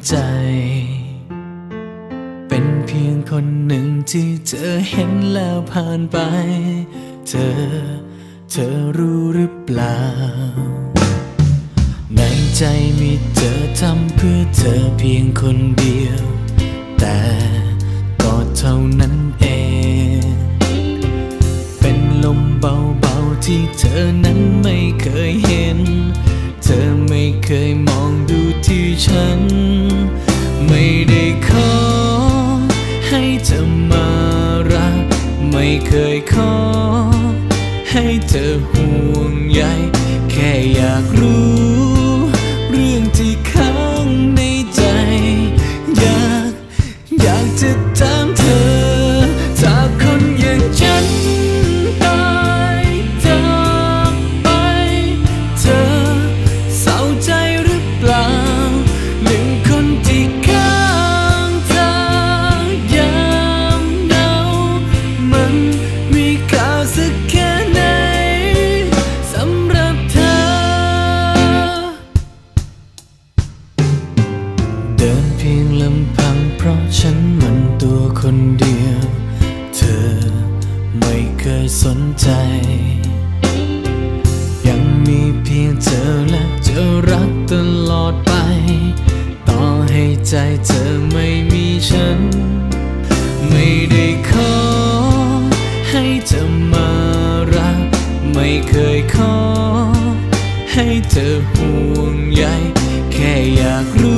ใจเป็นเพียงคนหนึ่งที่เธอเห็นแล้วผ่านไปเธอรู้หรือเปล่าในใจมีเธอทำเพื่อเธอเพียงคนเดียวแต่ก็เท่านั้นเองเป็นลมเบาๆที่เธอนั้นไม่เคยเห็นเธอไม่เคยมองดูที่ฉันไม่ได้ขอให้เธอมารักไม่เคยขอให้เธอห่วงใยแค่อยากรู้เรื่องที่ค้างในใจอยากจะถามเธอถ้าคนอย่างฉันตายจากไปเธอเศร้าใจหรือเปล่าหนึ่งคนที่ข้างเธอยามเหงามันมีค่าสักแค่ไหนสำหรับเธอเดินเพียงลำพังเพราะฉันมันตัวคนเดียวเธอไม่เคยสนใจยังมีเพียงเธอและจะรักตลอดไปต่อให้ใจเธอไม่มีฉันไม่ได้ขอให้เธอมารักไม่เคยขอให้เธอห่วงใยแค่อยากรู้